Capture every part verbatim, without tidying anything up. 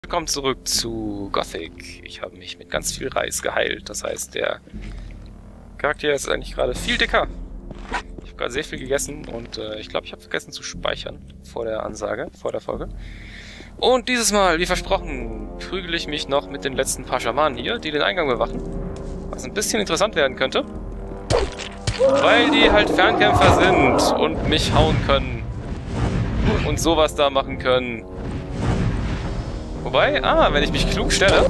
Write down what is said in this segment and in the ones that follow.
Willkommen zurück zu Gothic. Ich habe mich mit ganz viel Reis geheilt. Das heißt, der Charakter ist eigentlich gerade viel dicker. Ich habe gerade sehr viel gegessen und äh, ich glaube, ich habe vergessen zu speichern vor der Ansage, vor der Folge. Und dieses Mal, wie versprochen, prügele ich mich noch mit den letzten paar Schamanen hier, die den Eingang bewachen. Was ein bisschen interessant werden könnte. Weil die halt Fernkämpfer sind und mich hauen können. Und sowas da machen können. Wobei, ah, wenn ich mich klug stelle,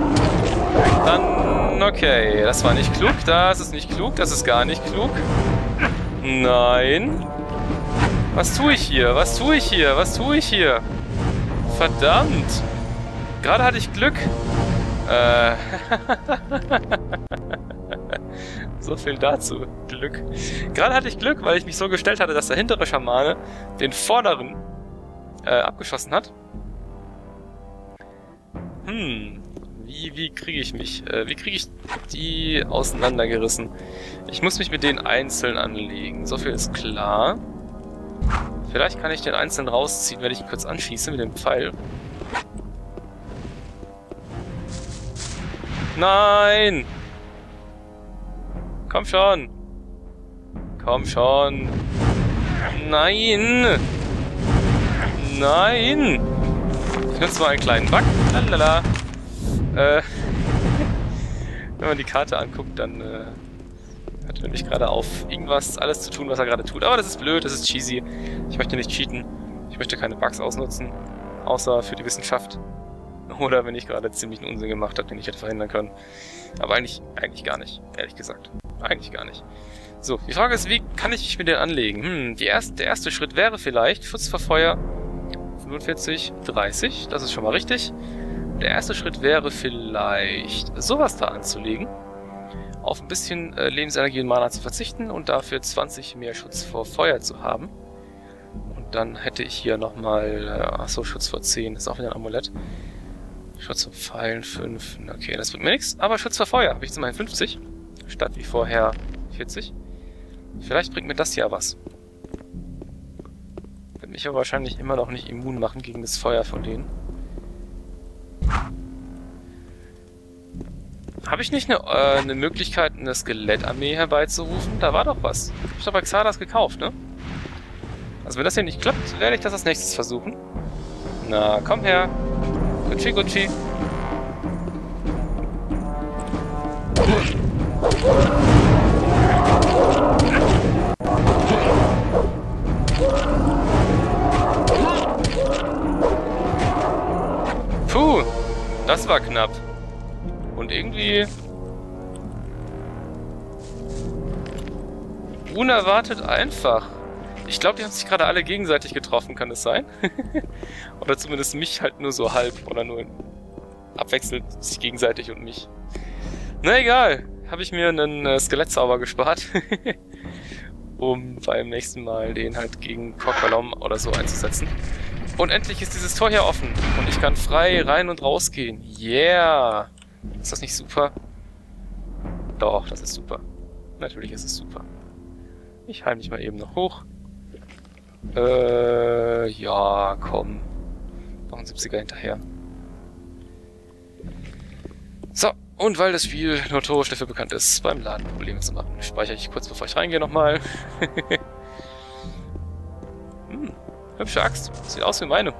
dann, okay, das war nicht klug, das ist nicht klug, das ist gar nicht klug. Nein. Was tue ich hier? Was tue ich hier? Was tue ich hier? Verdammt. Gerade hatte ich Glück. Äh. So viel dazu. Glück. Gerade hatte ich Glück, weil ich mich so gestellt hatte, dass der hintere Schamane den vorderen äh, abgeschossen hat. Hm, wie, wie kriege ich mich, äh, wie kriege ich die auseinandergerissen? Ich muss mich mit denen einzeln anlegen, so viel ist klar. Vielleicht kann ich den einzeln rausziehen, wenn ich ihn kurz anschieße mit dem Pfeil. Nein! Komm schon! Komm schon! Nein! Nein! Ich nutze mal einen kleinen Bug. Lalala. Äh, wenn man die Karte anguckt, dann äh, hat er nicht gerade auf, irgendwas, alles zu tun, was er gerade tut. Aber das ist blöd, das ist cheesy. Ich möchte nicht cheaten. Ich möchte keine Bugs ausnutzen. Außer für die Wissenschaft. Oder wenn ich gerade ziemlich einen Unsinn gemacht habe, den ich hätte verhindern können. Aber eigentlich, eigentlich gar nicht, ehrlich gesagt. Eigentlich gar nicht. So, die Frage ist, wie kann ich mich mit denen anlegen? Hm, die erste, der erste Schritt wäre vielleicht Schutz vor Feuer. fünfundvierzig, dreißig, das ist schon mal richtig. Der erste Schritt wäre vielleicht, sowas da anzulegen. Auf ein bisschen äh, Lebensenergie und Mana zu verzichten und dafür zwanzig mehr Schutz vor Feuer zu haben. Und dann hätte ich hier nochmal, äh, achso, Schutz vor zehn, das ist auch wieder ein Amulett. Schutz vor Pfeilen, fünf, okay, das bringt mir nichts. Aber Schutz vor Feuer habe ich jetzt immerhin fünfzig, statt wie vorher vierzig. Vielleicht bringt mir das ja was. Wird mich aber wahrscheinlich immer noch nicht immun machen gegen das Feuer von denen. Habe ich nicht eine, äh, eine Möglichkeit, eine Skelettarmee herbeizurufen? Da war doch was. Hab ich doch bei Xardas gekauft, ne? Also wenn das hier nicht klappt, werde ich das als nächstes versuchen. Na, komm her. Gucci, Gucci. Puh, das war knapp. Und irgendwie unerwartet einfach. Ich glaube, die haben sich gerade alle gegenseitig getroffen, kann es sein? Oder zumindest mich halt nur so halb oder nur abwechselnd sich gegenseitig und mich. Na egal, habe ich mir einen äh, Skelettzauber gespart. Um beim nächsten Mal den halt gegen Kokbalom oder so einzusetzen. Und endlich ist dieses Tor hier offen. Und ich kann frei rein und raus gehen. Yeah! Ist das nicht super? Doch, das ist super. Natürlich ist es super. Ich heim dich mal eben noch hoch. Äh, ja, komm. Noch ein siebziger hinterher. So, und weil das Spiel notorisch dafür bekannt ist, beim Laden Probleme zu machen, speichere ich kurz bevor ich reingehe nochmal. Hm, hübsche Axt. Sieht aus wie meine.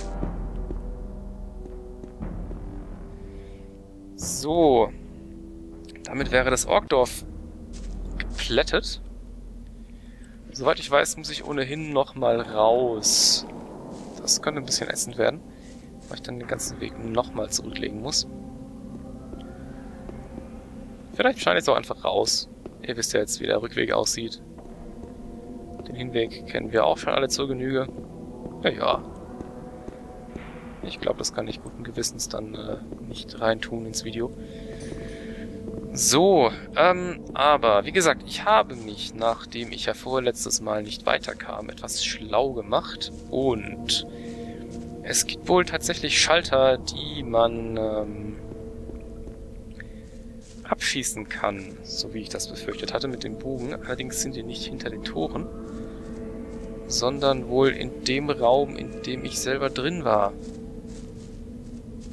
So. Damit wäre das Orkdorf geplättet. Soweit ich weiß, muss ich ohnehin nochmal raus. Das könnte ein bisschen ätzend werden, weil ich dann den ganzen Weg nochmal zurücklegen muss. Vielleicht scheine ich es auch einfach raus. Ihr wisst ja jetzt, wie der Rückweg aussieht. Den Hinweg kennen wir auch schon alle zur Genüge. Ja, ja. Ich glaube, das kann ich guten Gewissens dann äh, nicht reintun ins Video. So, ähm, aber wie gesagt, ich habe mich, nachdem ich ja vorletztes Mal nicht weiterkam, etwas schlau gemacht. Und es gibt wohl tatsächlich Schalter, die man ähm, abschießen kann, so wie ich das befürchtet hatte mit dem Bogen. Allerdings sind die nicht hinter den Toren, sondern wohl in dem Raum, in dem ich selber drin war.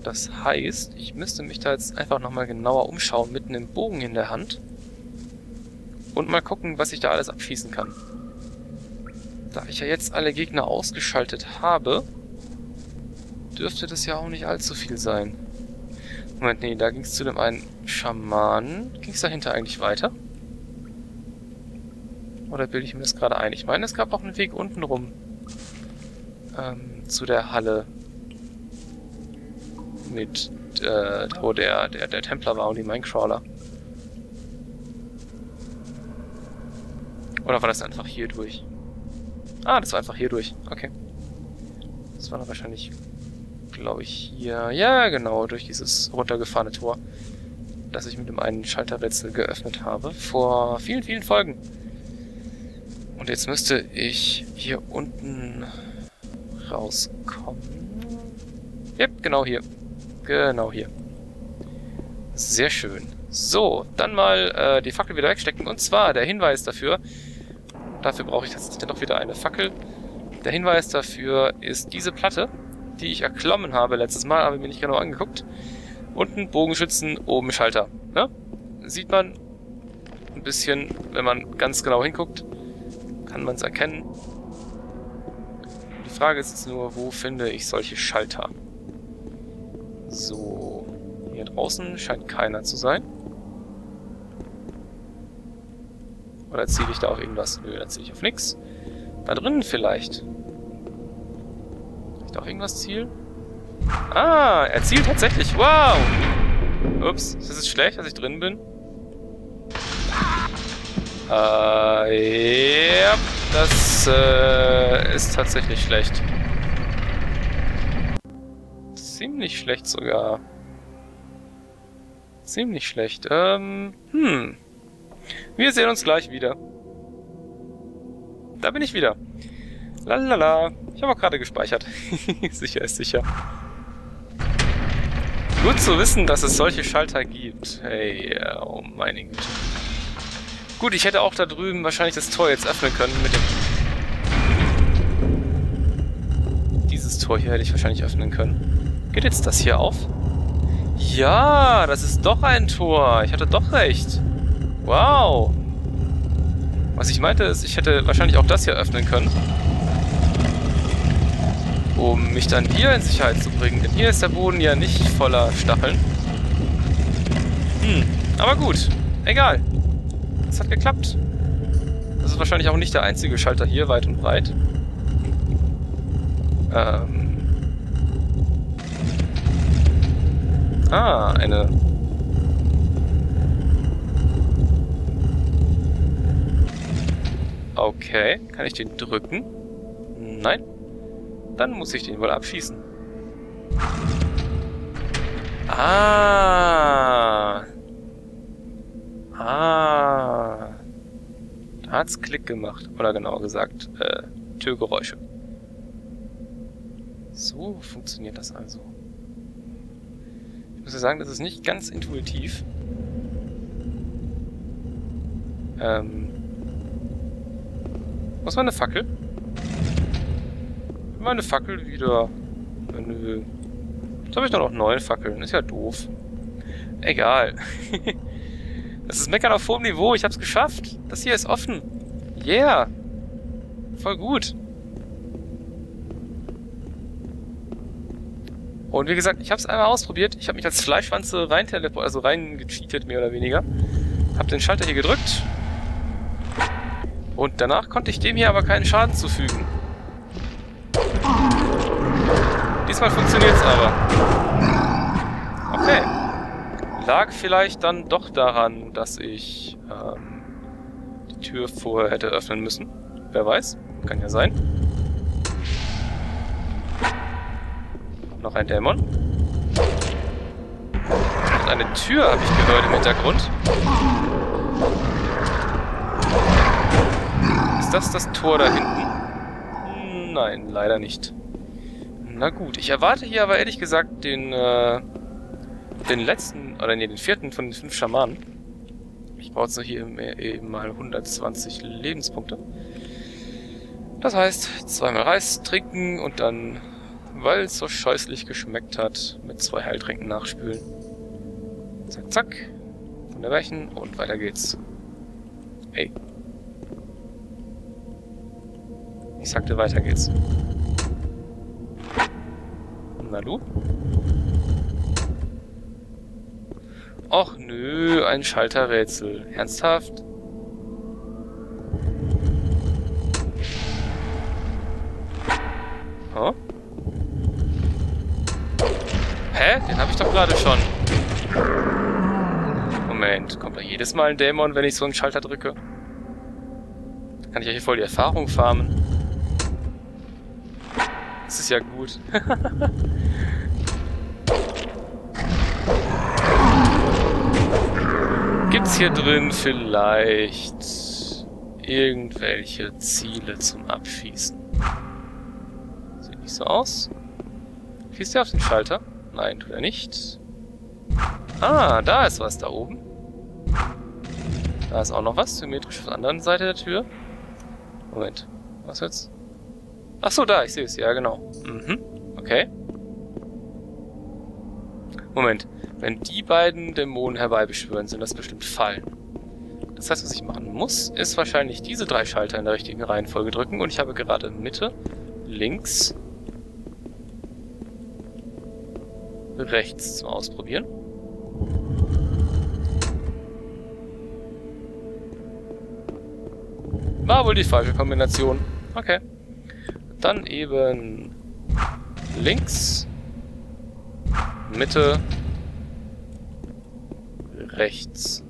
Das heißt, ich müsste mich da jetzt einfach nochmal genauer umschauen mit einem Bogen in der Hand. Und mal gucken, was ich da alles abschießen kann. Da ich ja jetzt alle Gegner ausgeschaltet habe, dürfte das ja auch nicht allzu viel sein. Moment, nee, da ging es zu dem einen Schamanen. Ging es dahinter eigentlich weiter? Oder bilde ich mir das gerade ein? Ich meine, es gab auch einen Weg unten rum. Ähm, zu der Halle. Mit, äh, wo der, der, der Templer war und die Minecrawler. Oder war das einfach hier durch? Ah, das war einfach hier durch. Okay. Das war dann wahrscheinlich, glaube ich, hier... Ja, genau, durch dieses runtergefahrene Tor, das ich mit dem einen Schalterrätsel geöffnet habe. Vor vielen, vielen Folgen. Und jetzt müsste ich hier unten rauskommen. Yep, genau hier. Genau hier. Sehr schön. So, dann mal äh, die Fackel wieder wegstecken. Und zwar der Hinweis dafür... Dafür brauche ich tatsächlich doch wieder eine Fackel. Der Hinweis dafür ist diese Platte, die ich erklommen habe letztes Mal, habe ich mir nicht genau angeguckt. Unten Bogenschützen, oben Schalter. Ne? Sieht man ein bisschen, wenn man ganz genau hinguckt, kann man es erkennen. Die Frage ist jetzt nur, wo finde ich solche Schalter? So, hier draußen scheint keiner zu sein. Oder ziele ich da auf irgendwas? Nö, da ziele ich auf nichts. Da drinnen vielleicht. Kann ich da auf irgendwas zielen? Ah, er zielt tatsächlich. Wow! Ups, ist es schlecht, dass ich drin bin? Äh, ja, das äh, ist tatsächlich schlecht. Ziemlich schlecht sogar. Ziemlich schlecht. Ähm, hm. Wir sehen uns gleich wieder. Da bin ich wieder. Lalala. Ich habe auch gerade gespeichert. Sicher ist sicher. Gut zu wissen, dass es solche Schalter gibt. Hey, oh meine Güte. Gut, ich hätte auch da drüben wahrscheinlich das Tor jetzt öffnen können mit dem... Dieses Tor hier hätte ich wahrscheinlich öffnen können. Geht jetzt das hier auf? Ja, das ist doch ein Tor. Ich hatte doch recht. Wow. Was ich meinte ist, ich hätte wahrscheinlich auch das hier öffnen können. Um mich dann hier in Sicherheit zu bringen. Denn hier ist der Boden ja nicht voller Stacheln. Hm, aber gut. Egal. Es hat geklappt. Das ist wahrscheinlich auch nicht der einzige Schalter hier, weit und breit. Ähm. Ah, eine... Okay, kann ich den drücken? Nein. Dann muss ich den wohl abschießen. Ah. Ah. Da hat's Klick gemacht. Oder genauer gesagt, äh, Türgeräusche. So funktioniert das also. Ich muss ja sagen, das ist nicht ganz intuitiv. Ähm... Was war eine Fackel? Meine Fackel wieder. Nö. Jetzt habe ich nur noch neun Fackeln. Ist ja doof. Egal. Das ist Meckern auf hohem Niveau. Ich hab's geschafft. Das hier ist offen. Yeah. Voll gut. Und wie gesagt, ich hab's einmal ausprobiert. Ich habe mich als Fleischwanze rein teleportiert, also rein gecheatet, mehr oder weniger. Hab den Schalter hier gedrückt. Und danach konnte ich dem hier aber keinen Schaden zufügen. Diesmal funktioniert's aber. Okay. Lag vielleicht dann doch daran, dass ich ähm, die Tür vorher hätte öffnen müssen. Wer weiß. Kann ja sein. Noch ein Dämon. Und eine Tür habe ich gehört im Hintergrund. Ist das das Tor da hinten? Nein, leider nicht. Na gut, ich erwarte hier aber ehrlich gesagt den, äh, den letzten, oder nee, den vierten von den fünf Schamanen. Ich brauche jetzt hier eben mal hundertzwanzig Lebenspunkte. Das heißt, zweimal Reis trinken und dann weil es so scheußlich geschmeckt hat. Mit zwei Heiltränken nachspülen. Zack, zack. Wunderwärchen und weiter geht's. Ey. Ich sagte, weiter geht's. Na du? Och nö, ein Schalterrätsel. Ernsthaft? Oh? Hä? Den habe ich doch gerade schon. Moment, kommt da jedes Mal ein Dämon, wenn ich so einen Schalter drücke? Da kann ich ja hier voll die Erfahrung farmen. Das ist ja gut. Gibt's hier drin vielleicht irgendwelche Ziele zum Abschießen? Sieht nicht so aus. Schießt er auf den Schalter? Nein, tut er nicht. Ah, da ist was da oben. Da ist auch noch was, symmetrisch auf der anderen Seite der Tür. Moment, was jetzt? Ach so, da, ich sehe es, ja genau. Mhm, okay. Moment, wenn die beiden Dämonen herbeibeschwören, sind das bestimmt Fallen. Das heißt, was ich machen muss, ist wahrscheinlich diese drei Schalter in der richtigen Reihenfolge drücken. Und ich habe gerade Mitte, links, rechts zum Ausprobieren. War wohl die falsche Kombination. Okay. Dann eben links, Mitte, rechts.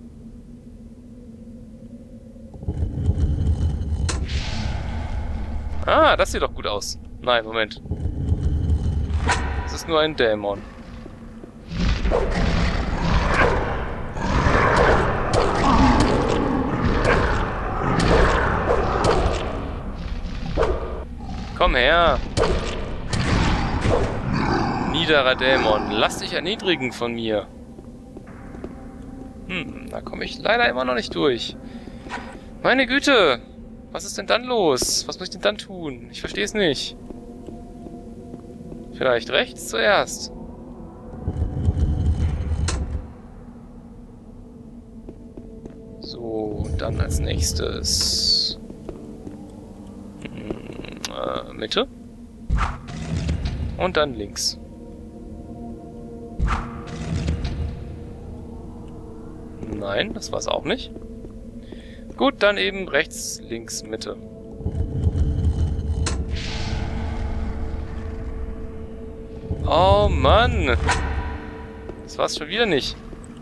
Ah, das sieht doch gut aus. Nein, Moment. Das ist nur ein Dämon. Komm her! Niederer Dämon, lass dich erniedrigen von mir. Hm, da komme ich leider immer noch nicht durch. Meine Güte! Was ist denn dann los? Was muss ich denn dann tun? Ich verstehe es nicht. Vielleicht rechts zuerst. So, und dann als nächstes... Hm, äh, Mitte. Und dann links. Nein, das war es auch nicht. Gut, dann eben rechts, links, Mitte. Oh Mann! Das war's schon wieder nicht.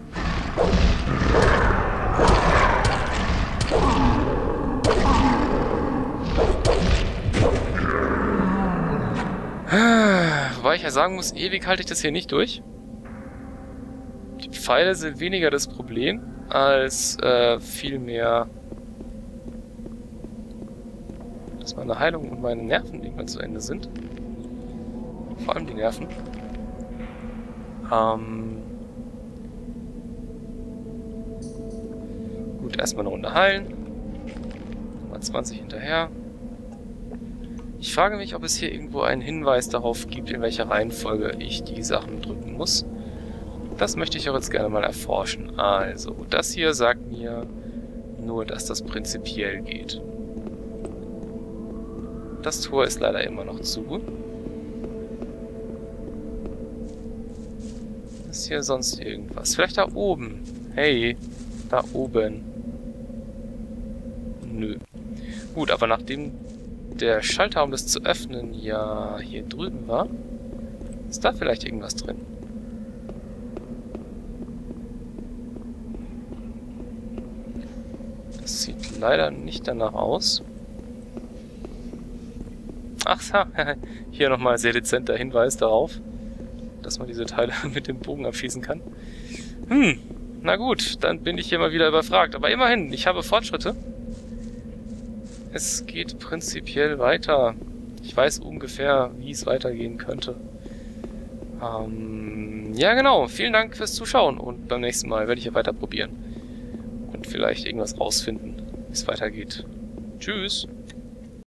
Wobei ich ja sagen muss, ewig halte ich das hier nicht durch. Die Pfeile sind weniger das Problem, als äh, vielmehr, dass meine Heilung und meine Nerven irgendwann zu Ende sind. Vor allem die Nerven. Ähm Gut, erstmal eine Runde heilen. Mal zwanzig hinterher. Ich frage mich, ob es hier irgendwo einen Hinweis darauf gibt, in welcher Reihenfolge ich die Sachen drücken muss. Das möchte ich auch jetzt gerne mal erforschen. Also, das hier sagt mir nur, dass das prinzipiell geht. Das Tor ist leider immer noch zu. Ist hier sonst irgendwas? Vielleicht da oben. Hey, da oben. Nö. Gut, aber nachdem der Schalter, um das zu öffnen, ja hier drüben war, ist da vielleicht irgendwas drin. Das sieht leider nicht danach aus. Ach, hier nochmal sehr dezenter Hinweis darauf, dass man diese Teile mit dem Bogen abschießen kann. Hm, na gut, dann bin ich hier mal wieder überfragt. Aber immerhin, ich habe Fortschritte. Es geht prinzipiell weiter. Ich weiß ungefähr, wie es weitergehen könnte. Ähm, ja genau, vielen Dank fürs Zuschauen und beim nächsten Mal werde ich hier weiter probieren. Und vielleicht irgendwas rausfinden, wie es weitergeht. Tschüss!